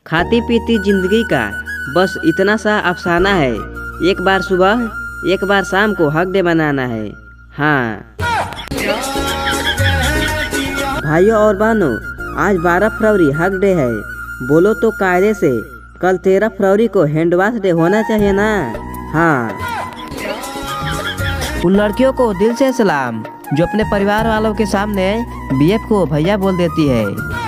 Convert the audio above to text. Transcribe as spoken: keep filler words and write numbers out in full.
खाती पीती जिंदगी का बस इतना सा अफसाना है। एक बार सुबह एक बार शाम को हक डे मनाना है। हाँ भाइयों और बहनों, आज बारह फरवरी हक डे है। बोलो तो कायदे से कल तेरह फरवरी को हैंड वॉश डे होना चाहिए ना। हाँ, उन लड़कियों को दिल से सलाम जो अपने परिवार वालों के सामने बीएफ को भैया बोल देती है।